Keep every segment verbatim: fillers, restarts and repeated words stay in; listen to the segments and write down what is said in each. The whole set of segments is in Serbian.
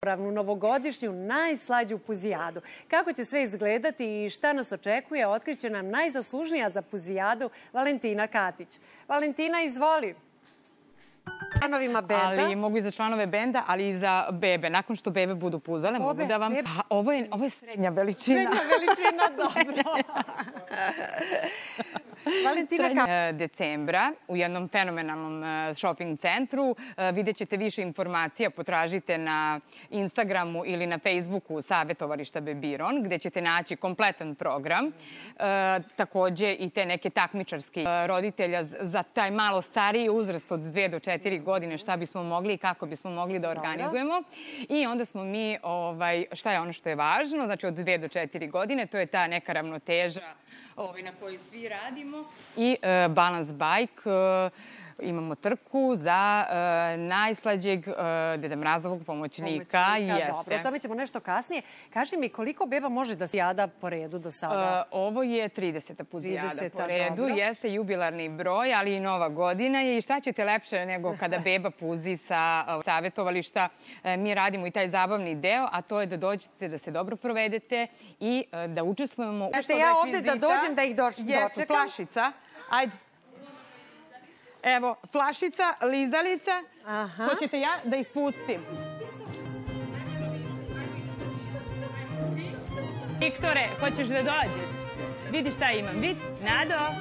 nezaboravnu, novogodišnju, najslađu puzijadu. Kako će sve izgledati i šta nas očekuje, otkriće nam najzaslužnija za puzijadu Valentina Katić. Valentina, izvoli. Članovima benda. Ali mogu i za članove benda, ali i za bebe. Nakon što bebe budu puzale, mogu da vam... Ovo je srednja veličina. Srednja veličina, dobro. Valentina Katić. Decembra u jednom fenomenalnom shopping centru. Vidjet ćete više informacija, potražite na Instagramu ili na Facebooku Savetovališta Bebiron, gde ćete naći kompletan program. Takođe i te neke takmičarske roditelja za taj malo stariji uzrast od dve do četiri godine, šta bismo mogli i kako bismo mogli da organizujemo. I onda smo mi, šta je ono što je važno, znači od dve do četiri godine, to je ta neka ravnoteža na kojoj svi radimo. I balans bajk, imamo trku za najslađeg Deda Mrazovog pomoćnika. Dobro, o tome ćemo nešto kasnije. Kaži mi, koliko beba može da se jada po redu do sada? Ovo je trideseta puzijada po redu. Jeste jubilarni broj, ali i nova godina je. I šta ćete lepše nego kada beba puzi sa savetovališta? Mi radimo i taj zabavni deo, a to je da dođete, da se dobro provedete i da učestvujemo. Ćete ja ovde da dođem da ih dočekam? Jesu, flašica. Ajde. Evo, flašica, lizalica. Hoćete ja da ih pustim? Viktore, hoćeš da dođeš? Vidi šta imam. Vidi, Nado.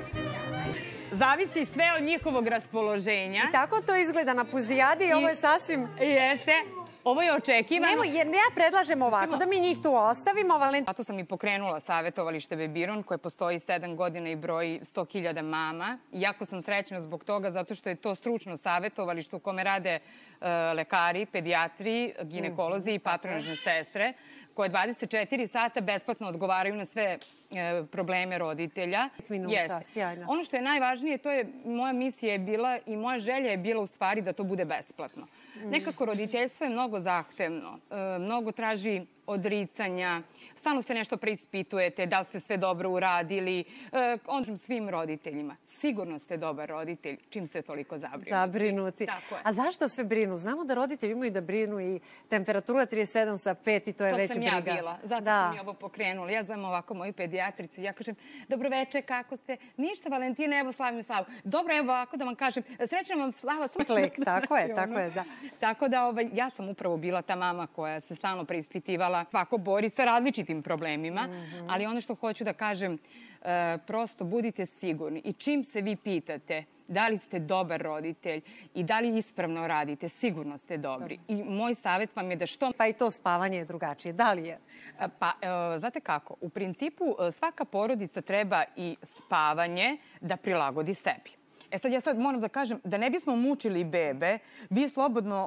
Zavisi sve od njihovog raspoloženja. I tako to izgleda na puzijadi i ovo je sasvim... Jeste. Ovo je očekivano. Ja predlažem ovako, da mi njih tu ostavimo. Zato sam i pokrenula Savetovalište Bebiron, koje postoji sedam godina i broji sto hiljada mama. Jako sam srećna zbog toga, zato što je to stručno savetovalište u kome rade lekari, pedijatri, ginekolozi i patronažne sestre, koje dvadeset četiri sata besplatno odgovaraju na sve probleme roditelja. Minuta, sjajno. Ono što je najvažnije, to je, moja misija je bila i moja želja je bila u stvari da to bude besplatno. Nekako roditeljstvo je mnogo zahtevno, mnogo traži odricanja, stalno se nešto preispitujete, da li ste sve dobro uradili. Onda svim roditeljima, sigurno ste dobar roditelj, čim ste toliko zabrinuti. Zabrinuti. A zašto sve brinu? Znamo da roditelji imaju da brinu i temperatura trideset sedam sa pet i to je već briga. To sam ja bila, zato sam i ovo pokrenula. Ja zovem ovako moju pedijatricu, ja kažem, dobroveče, kako ste? Ništa, Valentina, evo slavim slavu. Dobro, evo ovako da vam kažem, srećna vam slava. Tako je, tako je, da. Tako da ja sam upravo bila ta mama koja se stalno preispitivala. Svako bori sa različitim problemima, ali ono što hoću da kažem, prosto budite sigurni i čim se vi pitate da li ste dobar roditelj i da li ispravno radite, sigurno ste dobri. I moj savjet vam je da što... Pa i to spavanje je drugačije. Da li je? Pa, znate kako, u principu svaka porodica treba i spavanje da prilagodi sebi. E sad, ja sad moram da kažem, da ne bismo mučili bebe, vi slobodno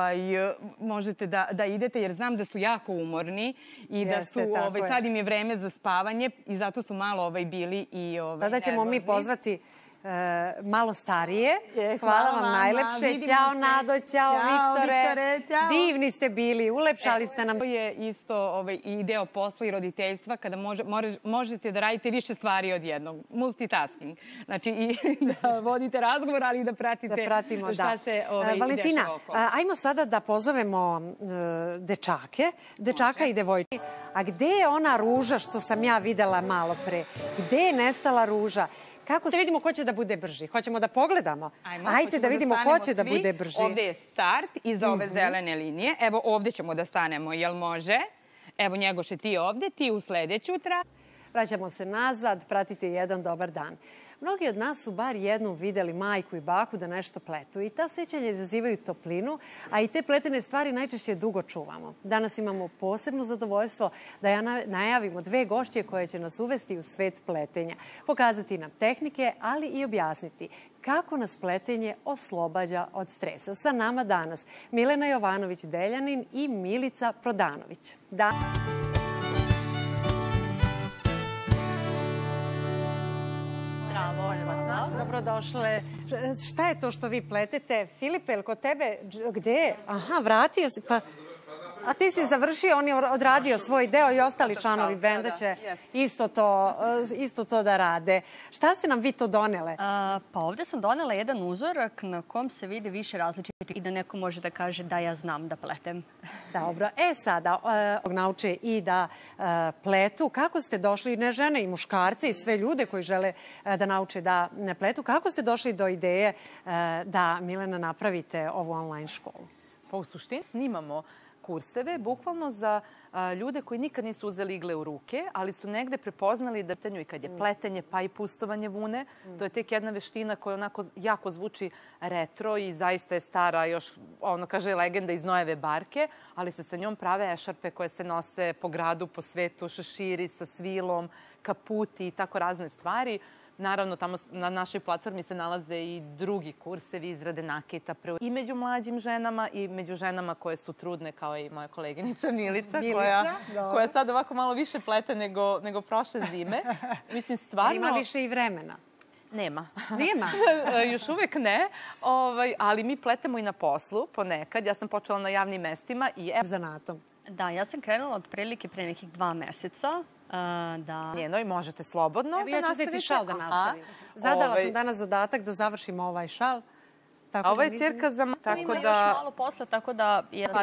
možete da idete, jer znam da su jako umorni i da su, sad im je vreme za spavanje i zato su malo bili i nervozni. Sada ćemo mi pozvati malo starije. Hvala vam najlepše. Ćao Nado, ćao Viktore. Divni ste bili, ulepšali ste nam. To je isto i deo posla i roditeljstva kada možete da radite više stvari od jednog. Multitasking. Znači i da vodite razgovor, ali i da pratite šta se dešava okolo. Valentina, ajmo sada da pozovemo dečake, dečaka i devojke. A gde je ona ruža što sam ja videla malo pre? Gde je nestala ruža? Kako se vidimo ko će da bude brži? Hoćemo da pogledamo? Ajde da vidimo ko će da bude brži. Ovde je start iza ove zelene linije. Evo ovde ćemo da stanemo, jel može? Evo Njegoše, ti ovde, ti u sledeću traku. Vraćamo se nazad, pratite jedan dobar dan. Mnogi od nas su bar jednom videli majku i baku da nešto pletu i ta sećanja izazivaju toplinu, a i te pletene stvari najčešće dugo čuvamo. Danas imamo posebno zadovoljstvo da najavimo dve gošće koje će nas uvesti u svet pletenja, pokazati nam tehnike, ali i objasniti kako nas pletenje oslobađa od stresa. Sa nama danas Milena Jovanović-Deljanin i Milica Prodanović. Da. Dobrodošle. Šta je to što vi pletete? Filipe, ili kod tebe? Gde? Aha, vratio si. Pa A ti si završio, on je odradio svoj deo i ostali članovi benda će isto to, isto to da rade. Šta ste nam vi to donele? Pa ovde sam donela jedan uzorak na kom se vidi više različitih i da neko može da kaže da ja znam da pletem. Dobro. E sada, nauče i da pletu. Kako ste došli, ne žene i muškarce i sve ljude koji žele da nauče da ne pletu, kako ste došli do ideje da, Milena, napravite ovu online školu? Pa u suštini snimamo kurseve, bukvalno za ljude koji nikad nisu uzeli igle u ruke, ali su negde prepoznali da i kad je pletenje pa i pustovanje vune. To je tek jedna veština koja onako jako zvuči retro i zaista je stara, još ono kaže legenda iz Nojeve barke, ali se sa njom prave ešarpe koje se nose po gradu, po svetu, šeširi sa svilom, kaputi i tako razne stvari. Naravno, tamo na našoj platformi se nalaze i drugi kursevi izrade nakita i među mlađim ženama i među ženama koje su trudne, kao i moja koleginica Milica, koja sad ovako malo više plete nego prošle zime. Mislim, stvarno... Ima više i vremena. Nema. Nema? Još uvek ne, ali mi pletemo i na poslu ponekad. Ja sam počela na javnim mestima i... Zanatom. Da, ja sam krenula otprilike pre nekih dva meseca. Njenoj, možete slobodno da nastavite. Evo, ja ću zeti šal da nastavim. Zadala sam danas zadatak da završimo ovaj šal. A ovo je ćerka za... Ima još malo posla, tako da...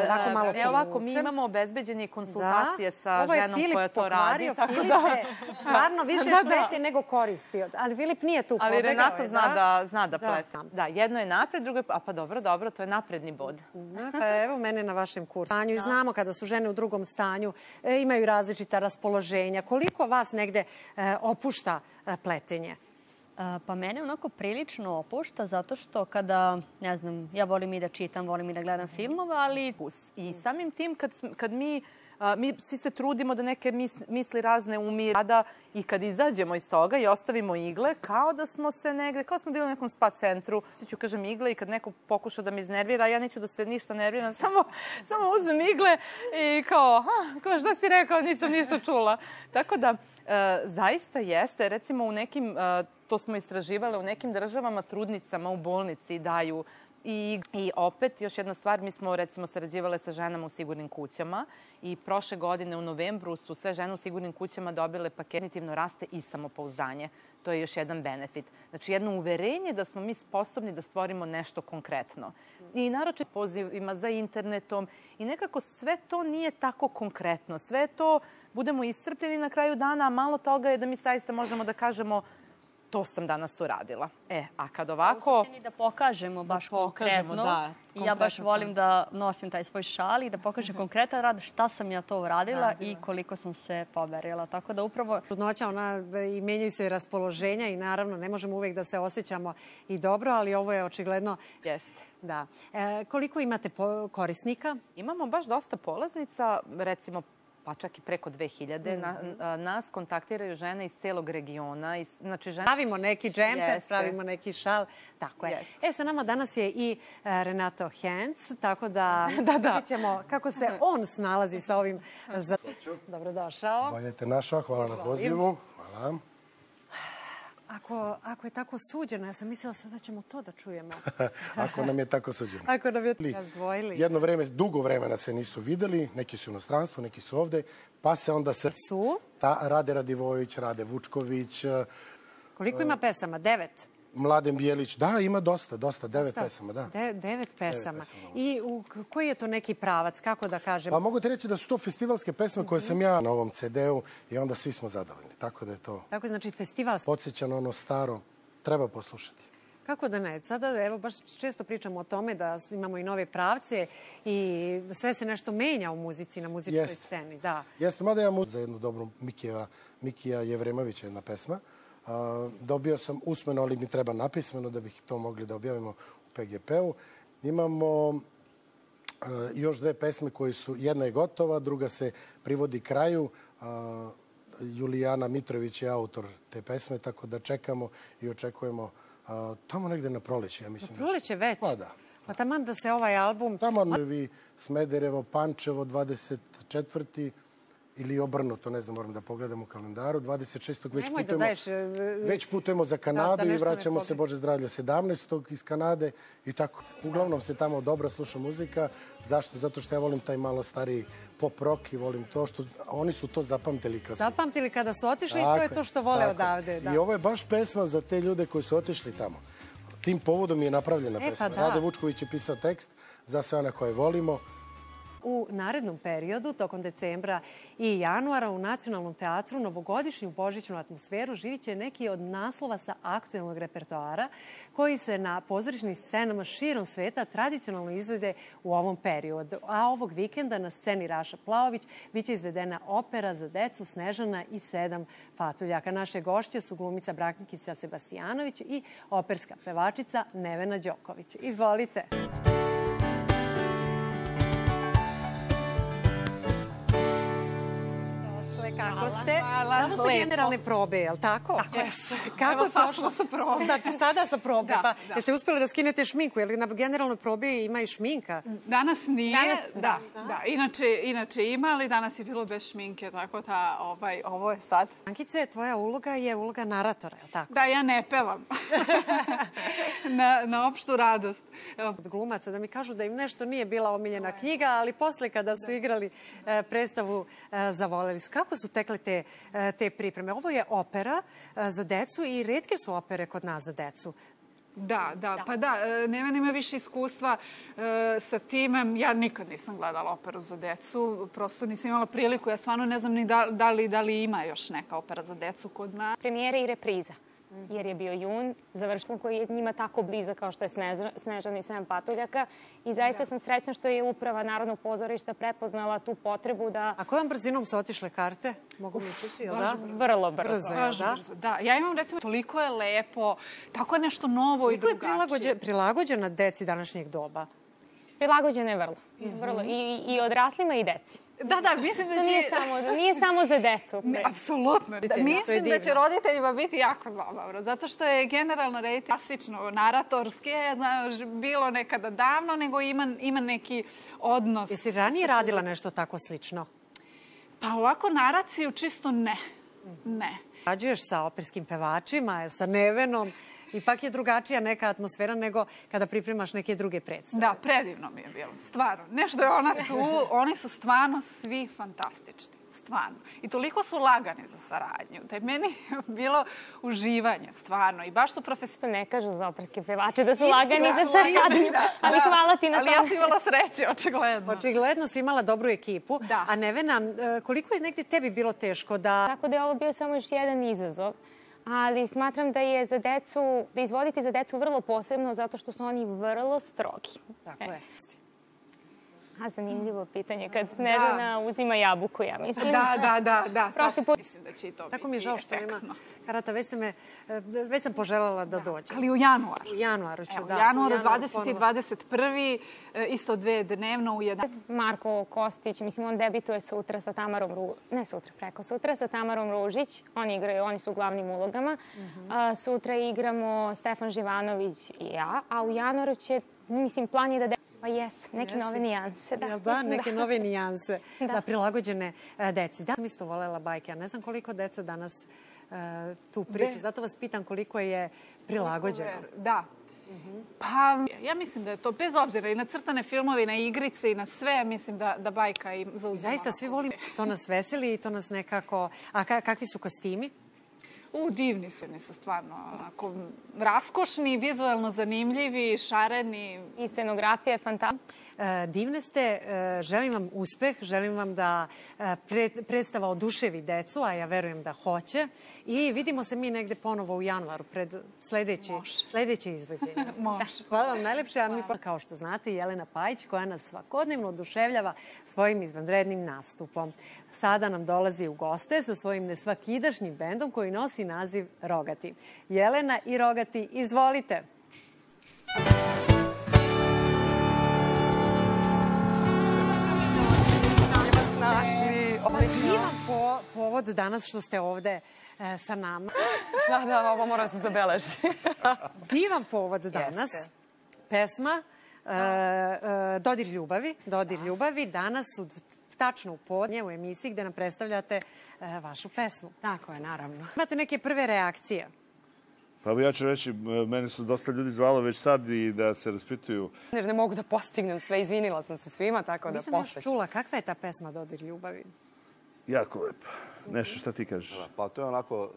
Evo ovako, mi imamo obezbeđene konsultacije sa ženom koja to radi. Ovo je Filip pokvario. Filip stvarno više šteti nego koristi. Ali Filip nije tu pobegao. Ali Renata zna da pleta. Da, jedno je napred, drugo je... A pa dobro, dobro, to je napredni bod. Pa evo mene na vašem kursu. Znamo kada su žene u drugom stanju, imaju različita raspoloženja. Koliko vas negde opušta pletenje? Pa mene onako prilično opušta zato što kada, ne znam, ja volim i da čitam, volim i da gledam filmove, ali... I samim tim kad mi, mi svi se trudimo da neke misli razne umira i kad izađemo iz toga i ostavimo igle, kao da smo se negde, kao smo bili u nekom spa centru, svi ću kažem igle i kad neko pokuša da me iznervira, ja neću da se ništa nerviram, samo uzmem igle i kao, kao šta si rekao, nisam ništa čula. Tako da, zaista jeste, recimo u nekim... To smo istraživali u nekim državama, trudnicama u bolnici daju. I opet, još jedna stvar, mi smo recimo sarađivale sa ženama u sigurnim kućama i prošle godine u novembru su sve žene u sigurnim kućama dobile paket Kognitivno raste i samopouzdanje. To je još jedan benefit. Znači, jedno uverenje da smo mi sposobni da stvorimo nešto konkretno. I naročito pozivima za internetom i nekako sve to nije tako konkretno. Sve to budemo iscrpljeni na kraju dana, a malo toga je da mi zaista možemo da kažemo to sam danas uradila. E, a kad ovako... U suštini da pokažemo baš konkretno. I ja baš volim da nosim taj svoj šal i da pokažem konkretan rad šta sam ja to uradila i koliko sam se pomerila. Tako da upravo... Trudnoća, i menjaju se raspoloženja i naravno ne možemo uvek da se osjećamo i dobro, ali ovo je očigledno... Jeste. Da. Koliko imate korisnika? Imamo baš dosta polaznica, recimo pa čak i preko dve hiljade. Nas kontaktiraju žene iz celog regiona. Pravimo neki džemper, pravimo neki šal. Tako je. E, sa nama danas je i Renato Henc, tako da vidjet ćemo kako se on snalazi sa ovim. Dobrodošao. Bolje te našao, hvala na pozivu. Hvala. Ako je tako suđeno, ja sam mislila sad da ćemo to da čujemo. Ako nam je tako suđeno. Ako nam je razdvojili. Jedno vreme, dugo vremena se nisu videli, neki su u inostranstvu, neki su ovde, pa se onda se... Su? Rade Radivojević, Rade Vučković. Koliko ima pesama? Devet? Mladen Bijelić, da, ima dosta, dosta, devet pesama, da. Devet pesama. I koji je to neki pravac, kako da kažem? Pa mogu ti reći da su to festivalske pesme koje sam ja na ovom ce de-u i onda svi smo zadovoljni, tako da je to... Tako je, znači festivalske. Podsjeća na ono staro, treba poslušati. Kako da ne? Sada, evo, baš često pričamo o tome da imamo i nove pravce i sve se nešto menja u muzici, na muzičkoj sceni, da. Jeste, mada ja muziku za jednu dobru Mikija Jevremovića, jedna pesma. Dobio sam usmeno, ali mi treba napismeno da bih to mogli da objavimo u pe ge pe-u. Imamo još dve pesme koje su, jedna je gotova, druga se privodi kraju. Julijana Mitrović je autor te pesme, tako da čekamo i očekujemo tamo negde na proleće, ja mislim. Na proleće već? Pa da. Pa taman da se ovaj album... Taman Smederevo, Pančevo, dvadeset četvrti ili obrnuto, ne znam, moram da pogledam u kalendaru. dvadeset šestog već Nemoj da putujemo, daješ... već putujemo za Kanadu da i nešto ne vraćamo se, pogleda. Bože zdravlja, sedamnaestog iz Kanade i tako. Uglavnom se tamo dobro sluša muzika. Zašto? Zato što ja volim taj malo stariji pop rock i volim to što... Oni su to zapamtili kad su... Zapamtili kada su otišli i to je to što vole odavde. I ovo je baš pesma za te ljude koji su otišli tamo. Tim povodom je napravljena pesma. Rade Vučković je pisao tekst za sve one koje volimo. U narednom periodu, tokom decembra i januara, u Nacionalnom teatru novogodišnju božićnu atmosferu živit će neki od naslova sa aktuelnog repertoara koji se na pozorišnim scenama širom sveta tradicionalno izvede u ovom periodu. A ovog vikenda na sceni Raša Plaović biće izvedena opera za decu Snežana i sedam patuljaka. Naše gošće su glumica Brankica Sebastijanović i operska pevačica Nevena Đoković. Izvolite. Kako ste? Tamo su generalne probe, je li tako? Tako su. Kako sad smo sa probe. Sada sa probe. Pa jeste uspjeli da skinete šminku? Je li na generalnoj probi ima i šminka? Danas nije. Da, da. Inače ima, ali danas je bilo bez šminke, tako da ovo je sad. Brankice, tvoja uloga je uloga naratora, je li tako? Da, ja ne pevam. Na opštu radost. Od glumaca da mi kažu da im nešto nije bila omiljena knjiga, ali posle kada su igrali predstavu zavoleli su. Kako su tekle te pripreme? Ovo je opera za decu i retke su opere kod nas za decu. Da, da, pa da, Nevena ima više iskustva sa timem. Ja nikad nisam gledala operu za decu, prosto nisam imala priliku. Ja stvarno ne znam ni da li ima još neka opera za decu kod nas. Premijera i repriza, jer je bio jun, završen koji je njima tako blizak kao što je Snežana i sedam patuljaka. I zaista sam srećna što je uprava Narodnog pozorišta prepoznala tu potrebu da... A kojom brzinom su otišle karte? Mogu misliti, ili da? Vrlo brzo. Da, ja imam recimo, toliko je lepo, tako je nešto novo i drugačije. Koliko je prilagođena deci današnjeg doba? Prilagođena je vrlo. I odraslima i deci. Da, da, mislim da će... Nije samo za decu. Apsolutno. Mislim da će roditeljima biti jako zabavno, zato što je generalno rejting klasično, naratorski je bilo nekada davno, nego ima neki odnos. Jesi ranije radila nešto tako slično? Pa ovako naraciju čisto ne. Ne. Rađuješ sa operskim pevačima, sa Nevenom. Ipak je drugačija neka atmosfera nego kada pripremaš neke druge predstave. Da, predivno mi je bilo, stvarno. Nešto je ona tu, oni su stvarno svi fantastični, stvarno. I toliko su lagani za saradnju, da je meni bilo uživanje, stvarno. I baš su profesionalni. Ne kažu za operske pevače da su lagani za saradnju, ali hvala ti na tome. Ali ja sam imala sreće, očigledno. Očigledno si imala dobru ekipu. A Nevena, koliko je negdje tebi bilo teško da... Tako da je ovo bio samo još jedan izazov. Ali smatram da je za decu, da izvoditi za decu vrlo posebno zato što su oni vrlo strogi. Tako je. A zanimljivo pitanje, kad Snežana uzima jabuku, ja mislim. Da, da, da, da. Mislim da će i to biti. Tako mi je žao što nema karata, već sam poželjela da dođe. Ali u januaru. U januaru ću, da. U januaru dvadeseti i dvadeset prvi, isto dve dnevno u jedan. Marko Kostić, mislim, on debituje sutra sa Tamarom Ružić, ne sutra, preko sutra sa Tamarom Ružić. Oni igraju, oni su u glavnim ulogama. Sutra igramo Stefan Živanović i ja, a u januaru će, mislim, plan je da... Pa jes, neke nove nijanse. Jel da, neke nove nijanse, da, prilagođene deci. Da, sam isto volela bajke, a ne znam koliko deca danas tu priču. Zato vas pitam koliko je prilagođeno. Da. Pa, ja mislim da je to, bez obzira i na crtane filmove, i na igrice, i na sve, mislim da bajka im zauzima. Zaista, svi volimo. To nas veseli i to nas nekako... A kakvi su kostimi? U, divni su, oni su stvarno onako raskošni, vizualno zanimljivi, šareni. I scenografija je fantastična. Divne ste, želim vam uspeh, želim vam da predstava oduševi decu, a ja verujem da hoće. I vidimo se mi negde ponovo u januaru pred sljedeće izvođenje. Može. Hvala vam najlepše, a mi, kao što znate, Jelena Pajić, koja nas svakodnevno oduševljava svojim izvanrednim nastupom. Sada nam dolazi u goste sa svojim nesvakidašnjim bendom koji nosi naziv Rogati. Jelena i Rogati, izvolite. Divan povod danas što ste ovde sa nama. Da, da, ovo mora se zabeleži. Divan povod danas. Pesma Dodir ljubavi. Dodir ljubavi. Danas u tačno u podne u emisiji gde nam predstavljate vašu pesmu. Tako je, naravno. Imate neke prve reakcije? Pa ja ću reći, meni su dosta ljudi zvalo već sad i da se raspituju. Jer ne mogu da postignem sve, izvinila sam se svima, tako da posveću. Nisam još čula, kakva je ta pesma Dodir ljubavi? Jako lepo. Nešto šta ti kažeš? Pa to je onako,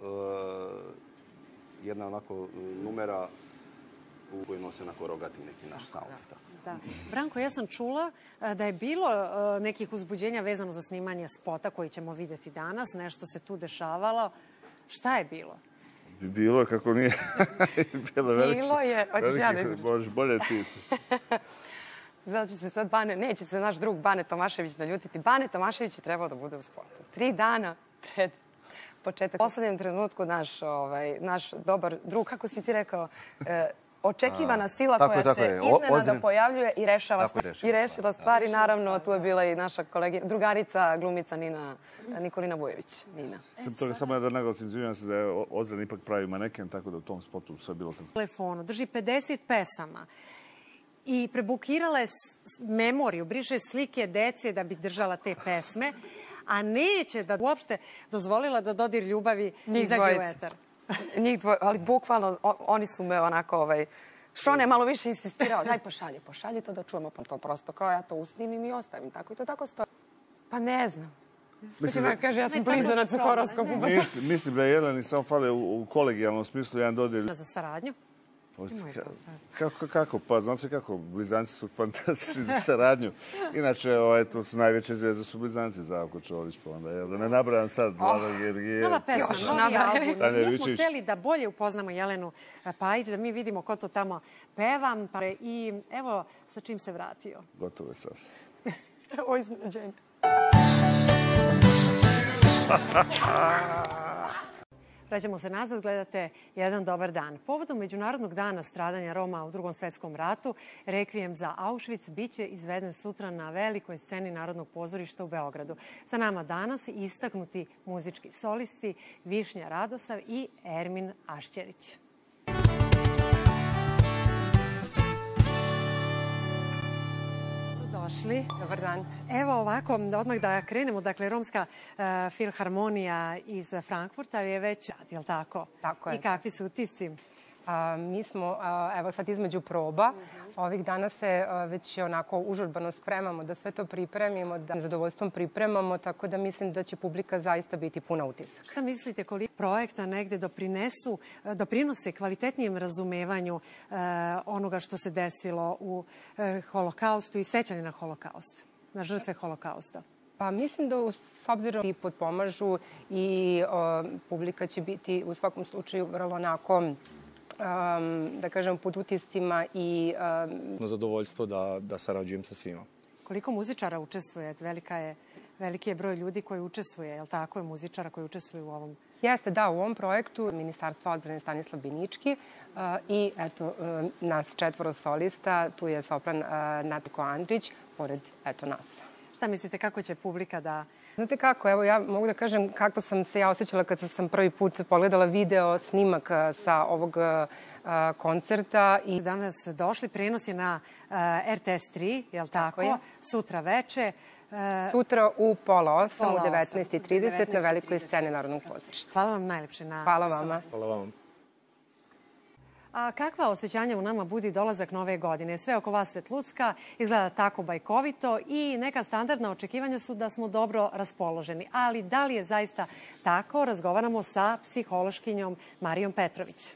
jedna onako numera u kojoj nosi onako rogati neki naš sound. Da. Branko, ja sam čula da je bilo nekih uzbuđenja vezano za snimanje spota koji ćemo vidjeti danas. Nešto se tu dešavalo. Šta je bilo? Bilo je kako nije. Bilo je. Hoćeš ja da izvučem? Možeš bolje ti. Znači se sad Bane, neće se naš drug Bane Tomašević naljutiti. Bane Tomašević je trebao da bude u spotu. Tri dana pred početak. U poslednjem trenutku naš dobar drug, kako si ti rekao, očekivana sila koja se iznenada pojavljuje i rešila stvari. Naravno, tu je bila i naša drugarica, glumica Nikolina Vujević. Samo ja da naglasim, izvinjam se da je Ozren ipak pravi maneken, tako da u tom spotu sve bilo kako. Telefonu drži pedeset pesama i prebukirala je memoriju, briše slike dece da bi držala te pesme, a neće da uopšte dozvolila da Dodir ljubavi izađe u etar. Njih dvoje, ali bukvalno oni su me onako, Šone je malo više insistirao, daj pošalji, pošalji to da čujemo, pa to prosto kao ja to usnimim i ostavim, tako i to tako stoji. Pa ne znam. Mislim da kaže, ja sam blizanac u horoskopu. Mislim da je Jeleni samo fale u kolegijalnom smislu jedan Dodir. Za saradnju? Kako? Pa znate kako, blizanci su fantastični za saradnju. Inače, to su najveće zvezde su blizanci za Avko Čolić, pa onda, da ne nabrajam sad, Vlada Gergijev. Nova pesma, novi album. Mi smo hteli da bolje upoznamo Jelenu Pajić, da mi vidimo ko to tamo peva. I evo sa čim se vratio. Gotovo je sad. Ovo je iznenađenje. Vraćamo se nazad, gledate Jedan dobar dan. Povodom Međunarodnog dana stradanja Roma u Drugom svetskom ratu, rekvijem za Auschwitz biće izveden sutra na velikoj sceni Narodnog pozorišta u Beogradu. Sa nama danas istaknuti muzički solisti Višnja Radosav i Ermin Ašćerić. Došli. Dobar dan. Evo ovako, odmah da krenemo. Dakle, Romska filharmonija iz Frankfurta je već, je li tako? Tako je. I kakvi su utisci? Mi smo, evo sad između proba, ovih dana se već onako užurbano spremamo da sve to pripremimo, da zadovoljstvom pripremamo, tako da mislim da će publika zaista biti puna utisak. Šta mislite koliko projekta negde doprinesu, doprinose kvalitetnijem razumevanju onoga što se desilo u holokaustu i sećanje na holokaust, na žrtve holokausta? Pa mislim da s obzirom i potpomažu i publika će biti u svakom slučaju vrlo onako, da kažem, pod utiscima i... Na zadovoljstvo da sarađujem sa svima. Koliko muzičara učestvuje? Veliki je broj ljudi koji učestvuje, je li tako je, muzičara koji učestvuju u ovom? Jeste, da, u ovom projektu Ministarstva odbrane Stanislav Binički i eto, nas četvoro solista, tu je sopran Natiko Andrić, pored, eto, nas. Šta mislite, kako će publika da... Znate kako, evo ja mogu da kažem kako sam se ja osjećala kad sam prvi put pogledala video snimak sa ovog koncerta. Danas došli, prenos je na R T S tri, je li tako? Sutra veče. Sutra u pola osam, u devetnaest i trideset na velikoj sceni Narodnog pozorišta. Hvala vam najlepše na... Hvala vama. Hvala vama. A kakva osjećanja u nama budi dolazak nove godine? Sve oko vas Svetlucka izgleda tako bajkovito i neka standardna očekivanja su da smo dobro raspoloženi. Ali da li je zaista tako? Razgovaramo sa psihološkinjom Marijom Petrović.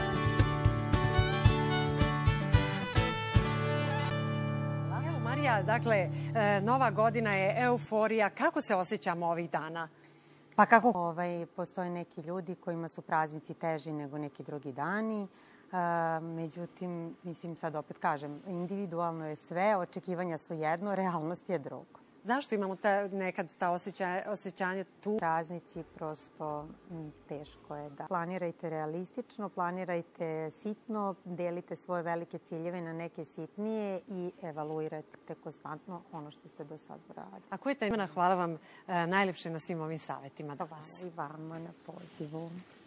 Evo Marija, dakle, nova godina je euforija. Kako se osjećamo ovih dana? Pa kako postoje neki ljudi kojima su praznici teži nego neki drugi dani. Međutim, mislim, sad opet kažem, individualno je sve, očekivanja su jedno, realnost je drugo. Zašto imamo nekad ta osjećanja tu? Praznici prosto teško je da. Planirajte realistično, planirajte sitno, delite svoje velike ciljeve na neke sitnije i evaluirajte konstantno ono što ste do sad uradili. A koja je tema? Hvala vam najlepše na svim ovim savjetima. Hvala i vama na pozivu.